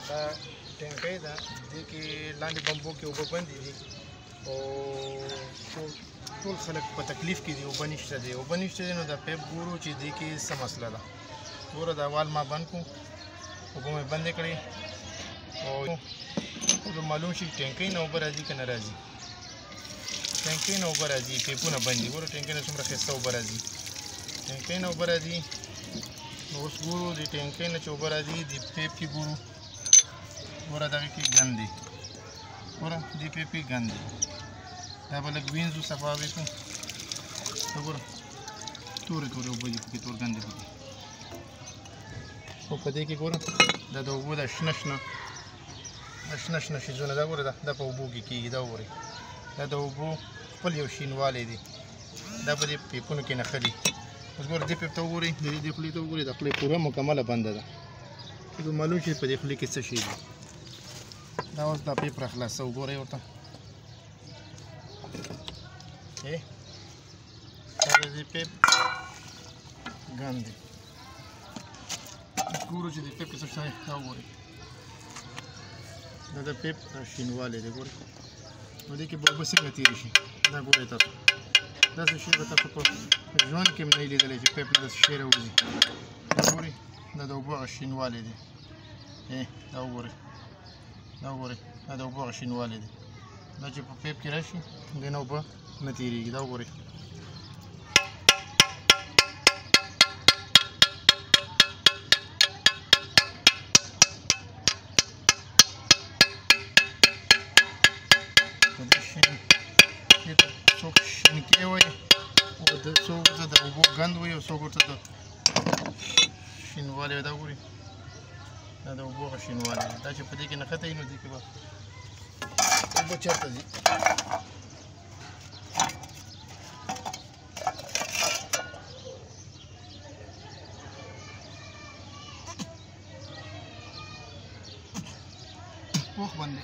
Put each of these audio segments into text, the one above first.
دا ټینکۍ ده دې کې لاندې بمبو کې اوبه بندې دي او ټول خلک په تکلیف کې دي اوبه نشته دی نو دا پیپ ګورو چې دې کې څه مسله ده ګوره دا وال ما بند کړو اوبه مې بندې کړې او معلوم شي ټینکۍ نه اوبه راځي که نه راځي ټینکۍ نه اوبه راځي پیپونه بند دي ګوره ټینکۍ نه څومره ښایسته اوبه راځي ټینکۍ نه اوبه راځي نو اوس ګورو د ټینکۍ نه چې اوبه راځي د پیپ کې ګورو ګوره دغه کې ګند دی ګوره دې پیپ کې ګند دی دا به لږ وینځو صفا به کړو ګوره تورې اوبه دي پکې تور ګند دی پکې او په دې کې ګوره دا د اوبو دا شنه شنه شیزونه دا ګوره دا په اوبو کې کېږي دا وګورئ دا د اوبو خپل یو شینوالی دی دا په دې پیپونو کې نښلي اوس ګوره دې پیپ ته وګورئ دې خولې ته وګورئ دا خولې پوره مکمله بنده ده معلوم شي په دې خولې کې څه شی دی دا اوس دا پیپ را خلاصه وګورئ ورته دا د دې پیپ ګند دی ګورو چې د پیپ کې څه شی دا وګورئ دا د پیپ شینوالی دی ګورئ نو دې کې به اوبه څنګه تېرې شي دا ګورئ تاسو داسې شی به تاسو په ژوند کې هم نه یې لیدلی چې پیپ نه داسې شی راوځي دا ګورئ دا د اوبو هغه شینوالی دی دا وګورئ دا د اوبو هغه شینوالی دی دا چې په پیپ کې راشي دې نه اوبه نه تېرېږي دا وګورئ څوک شینکۍ وایي او څوک ورته د اوبو ګند وایي او څوک ورته د شینوالی دا ګورئ دا د اوبو هغه شینوالی دی دا چې په دې کې نښتی وي نو دې کې به اوبه چېرته ځي پوخ بند دی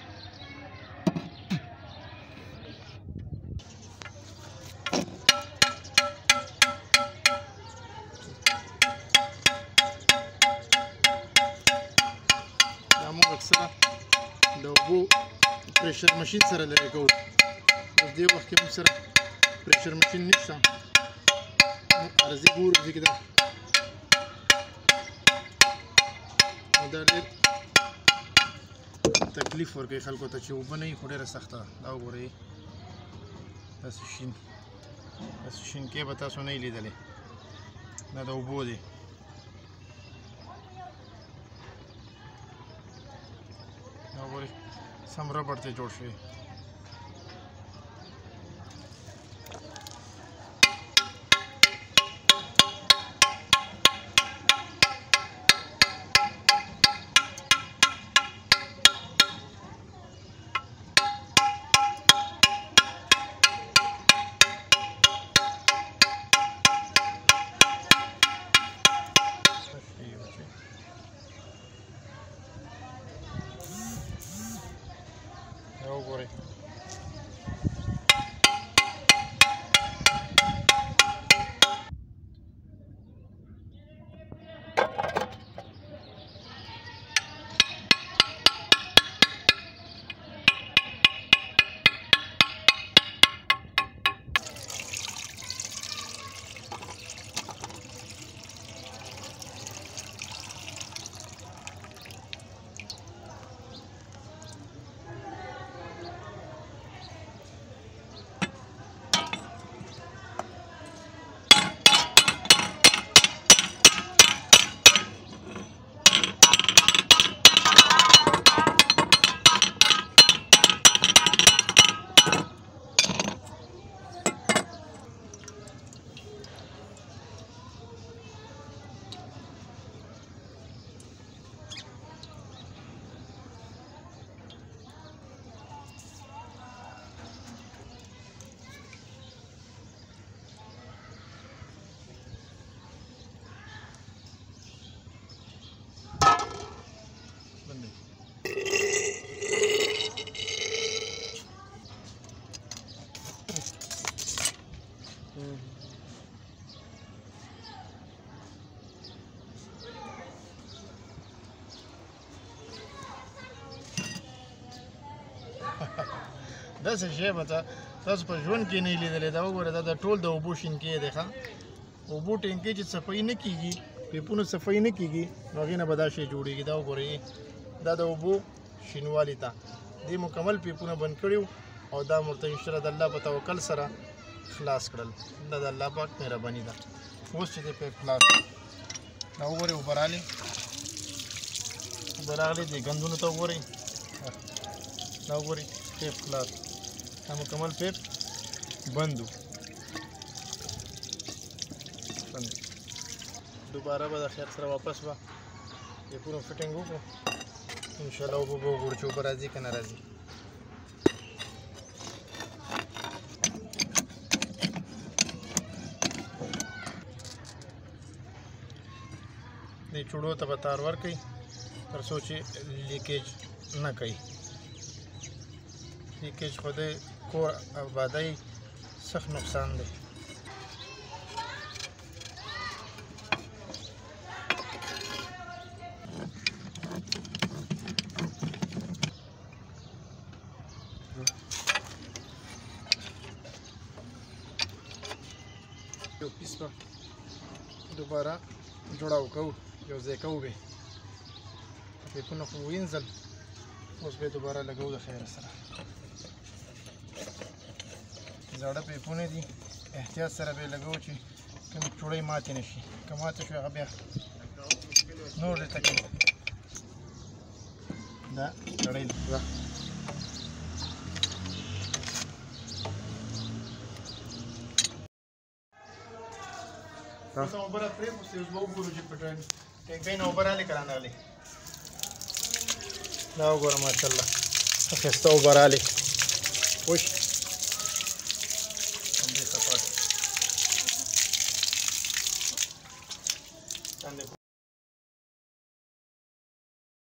اکثره د اوبو پریشر ماشین سره لرې کوو اوس دې وخت کې موږ سره پریشر ماشین نشته عرضي ګورو دې کې دا ډېر تکلیف ورکوي خلکو ته چې اوبه نه وي خو ډېره سخته ده دا وګورئ داسې شینکۍ به تاسو نه یې لیدلی دا د اوبو دی سم ربړ ته جوړ شوی وګورئ داسې شی به تاسو په ژوند کې نه لیدلی. دا وګوره دا د ټول د اوبو شینکۍ دی ښه. اوبو ټینکۍ چې صفایي نه کېږي، پیپونه صفایي نه کېږي، نو هغې نه به دا شی جوړېږي. دا وګورئ دا د اوبو شینوالي ته دې مکمل پیپونه بند کړي او دا ورته انشاءالله د الله په توکل سره خلاص کړل. دا د الله پاک مهرباني ده. اوس چې دی پیپ خلاص دا وګورئ اوبه راغلې دې ګندونو ته وګورئ. دا وګورئ پیپ خلاص، دا مکمل پیپ بند و. دوباره به د خیر سره واپس به پیپونو فټینګ وکړو انشاءالله. اوبه به وګورو چې اوبه راځي که نه راځي. دې چوړو ته به تار ورکړئ تر څو چې لیکیج نه کوي. لیکیج خو د کور آبادۍ سخت نقصان دی. یو پیس به دوباره جوړاو کوو، یو ځای کوو به پیپونه خو وینځل، اوس به دوباره لګوو د خیره سره. زاړه پیپونه دي، احتیاط سره به یې لګوو چې کوم چوړۍ ماتې نه شي. که ماته شوې هغه بیا نور دې تکلیف. دا کړۍ ده اوس اوبه را پرېښوستې، اوس به وګورو چې په ټینکۍ نه اوبه رالې که را نه رالې. دا وګوره ماشاءالله ښه ښایسته اوبه رالې. وش همدې صفا